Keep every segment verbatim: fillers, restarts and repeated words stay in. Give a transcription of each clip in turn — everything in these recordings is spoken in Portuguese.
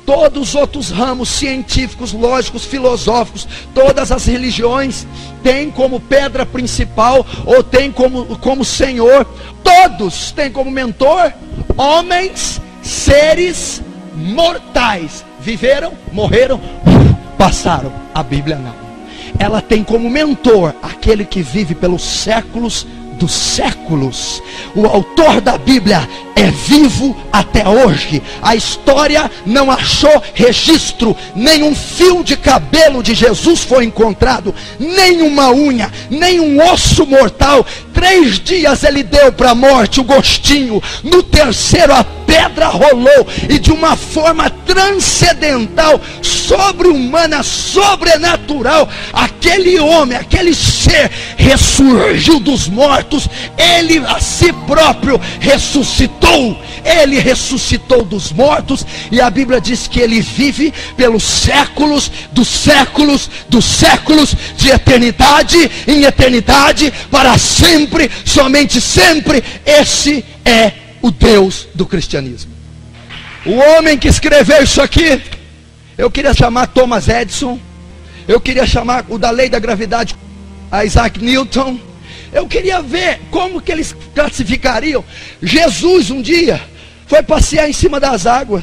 Todos os outros ramos científicos, lógicos, filosóficos, todas as religiões têm como pedra principal, ou têm como, como senhor, todos têm como mentor homens, seres mortais. Viveram, morreram, passaram. A Bíblia não. Ela tem como mentor aquele que vive pelos séculos dos séculos. O autor da Bíblia é vivo até hoje. A história não achou registro, nem um fio de cabelo de Jesus foi encontrado, nem uma unha, nem um osso mortal. Três dias ele deu para a morte o gostinho. No terceiro a pedra rolou, e de uma forma transcendental, sobre-humana, sobrenatural, aquele homem, aquele ser ressurgiu dos mortos. Ele a si próprio ressuscitou. Ele ressuscitou dos mortos, e a Bíblia diz que ele vive pelos séculos dos séculos dos séculos, de eternidade em eternidade, para sempre, somente sempre. Esse é o Deus do cristianismo. O homem que escreveu isso aqui, eu queria chamar Thomas Edison, eu queria chamar o da lei da gravidade, Isaac Newton. Eu queria ver como que eles classificariam. Jesus um dia foi passear em cima das águas,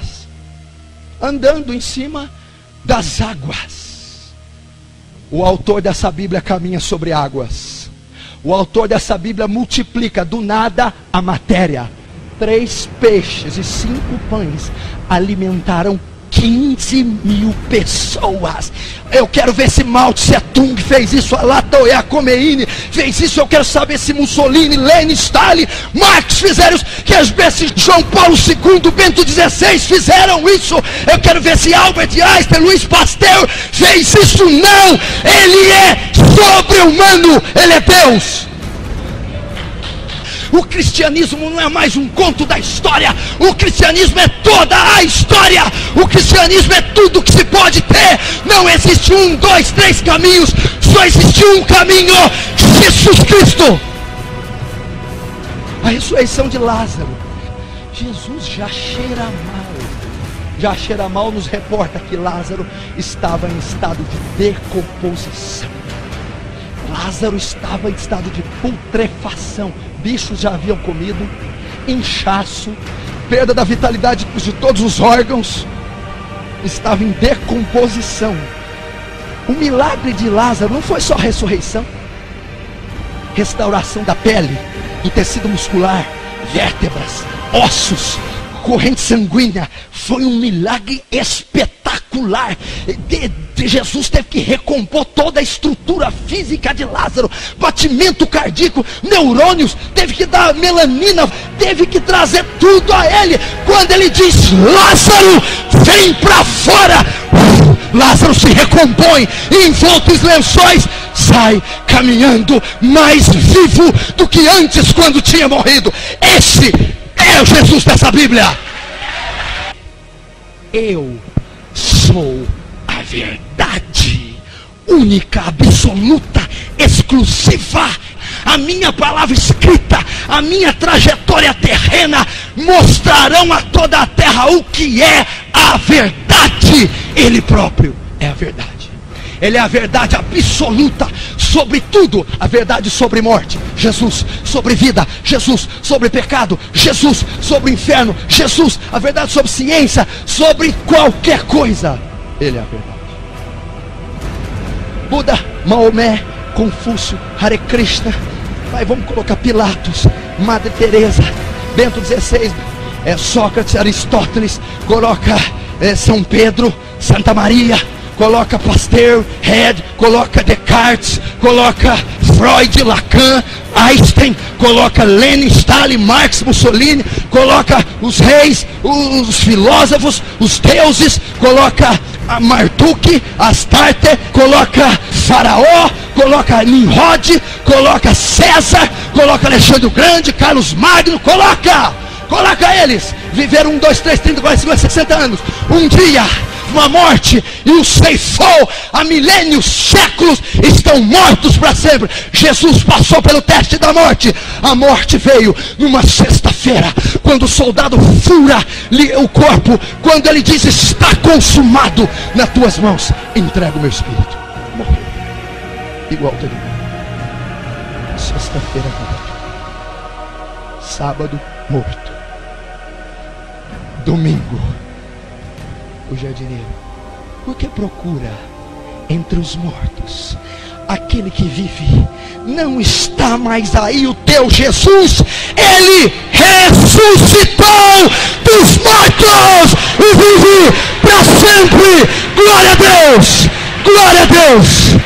andando em cima das águas. O autor dessa Bíblia caminha sobre águas. O autor dessa Bíblia multiplica do nada a matéria. Três peixes e cinco pães alimentaram quinze mil pessoas. Eu quero ver se Mao Tse Tung fez isso, a Latoya Khomeini fez isso. Eu quero saber se Mussolini, Lenin, Stalin, Marx fizeram isso. Quero ver se João Paulo segundo, Bento dezesseis fizeram isso. Eu quero ver se Albert Einstein, Luiz Pasteur fez isso. Não, ele é sobre-humano, ele é Deus. O cristianismo não é mais um conto da história. O cristianismo é toda a história. O cristianismo é tudo que se pode ter. Não existe um, dois, três caminhos. Só existe um caminho: Jesus Cristo. A ressurreição de Lázaro. Jesus já cheira mal. Já cheira mal nos reporta que Lázaro estava em estado de decomposição. Lázaro estava em estado de putrefação. Bichos já haviam comido, inchaço, perda da vitalidade de todos os órgãos, estava em decomposição. O milagre de Lázaro não foi só a ressurreição, restauração da pele, do tecido muscular, vértebras, ossos, corrente sanguínea. Foi um milagre espetacular. de, de Jesus teve que recompor toda a estrutura física de Lázaro, batimento cardíaco, neurônios, teve que dar melanina, teve que trazer tudo a ele. Quando ele diz: Lázaro, vem para fora, Lázaro se recompõe, e envolto em lençóis sai caminhando mais vivo do que antes, quando tinha morrido. Esse é o Jesus dessa Bíblia. Eu sou a verdade única, absoluta, exclusiva. A minha palavra escrita, a minha trajetória terrena mostrarão a toda a terra o que é a verdade. Ele próprio é a verdade. Ele é a verdade absoluta sobre tudo. A verdade sobre morte, Jesus. Sobre vida, Jesus. Sobre pecado, Jesus. Sobre inferno, Jesus. A verdade sobre ciência, sobre qualquer coisa, Ele é a verdade. Buda, Maomé, Confúcio, Hare Krishna, vai, vamos colocar Pilatos, Madre Teresa, Bento dezesseis, é, Sócrates, Aristóteles, coloca é, São Pedro, Santa Maria, coloca Pasteur, Head, coloca Descartes, coloca Freud, Lacan, Einstein, coloca Lenin, Stalin, Marx, Mussolini, coloca os reis, os filósofos, os deuses, coloca a Marduk, Astarte, coloca Faraó, coloca Nimrod, coloca César, coloca Alexandre o Grande, Carlos Magno, coloca, coloca eles. Viveram um, dois, três, trinta, quarenta, cinquenta, sessenta anos. Um dia a morte e o ceifou há milênios, séculos, estão mortos para sempre. Jesus passou pelo teste da morte. A morte veio numa sexta-feira, quando o soldado fura o corpo, quando ele diz: está consumado, nas tuas mãos entrego o meu espírito. Morreu igual todo mundo. Sexta-feira morto, sábado morto, domingo o jardineiro. Porque procura entre os mortos aquele que vive. Não está mais aí o teu Jesus. Ele ressuscitou dos mortos e vive para sempre. Glória a Deus, glória a Deus.